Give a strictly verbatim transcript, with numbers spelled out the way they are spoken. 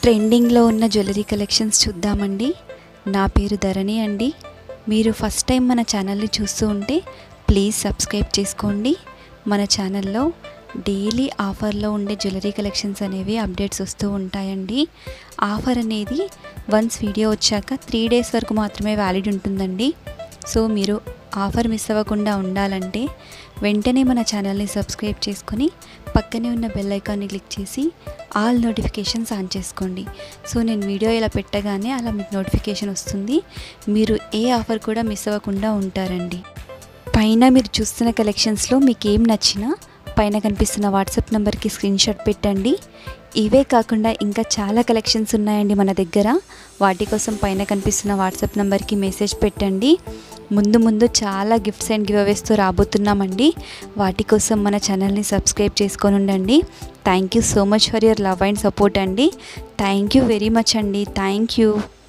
ట్రెండింగ్లో ఉన్న jewellery collections చూద్దామండి. నా పేరు ధరణి అండి. మీరు ఫస్ట్ టైం మన ఛానల్ని చూస్తూ ఉంటే ప్లీజ్ సబ్స్క్రైబ్ చేసుకోండి. మన ఛానల్లో డైలీ ఆఫర్లో ఉండే జ్యువెలరీ కలెక్షన్స్ అనేవి అప్డేట్స్ వస్తూ ఉంటాయండి. ఆఫర్ అనేది వన్స్ వీడియో వచ్చాక త్రీ డేస్ వరకు మాత్రమే వ్యాలిడ్ ఉంటుందండి. సో మీరు ఆఫర్ మిస్ అవ్వకుండా ఉండాలంటే వెంటనే మన ఛానల్ని సబ్స్క్రైబ్ చేసుకొని పక్కనే ఉన్న బెల్ ఐకాన్ని క్లిక్ చేసి ఆల్ నోటిఫికేషన్స్ ఆన్ చేసుకోండి. సో నేను వీడియో ఇలా పెట్టగానే అలా మీకు నోటిఫికేషన్ వస్తుంది. మీరు ఏ ఆఫర్ కూడా మిస్ అవ్వకుండా ఉంటారండి. పైన మీరు చూస్తున్న కలెక్షన్స్లో మీకు ఏం నచ్చినా పైన కనిపిస్తున్న వాట్సాప్ నెంబర్కి స్క్రీన్ షాట్ పెట్టండి. ఇవే కాకుండా ఇంకా చాలా కలెక్షన్స్ ఉన్నాయండి మన దగ్గర. వాటి కోసం పైన కనిపిస్తున్న వాట్సాప్ నెంబర్కి మెసేజ్ పెట్టండి. ముందు ముందు చాలా గిఫ్ట్స్ అండ్ గివ్ అవేస్తో రాబోతున్నామండి. వాటి కోసం మన ఛానల్ని సబ్స్క్రైబ్ చేసుకొని ఉండండి. Thank you so much for your love and support అండి. థ్యాంక్ యూ వెరీ మచ్ అండి. Thank you.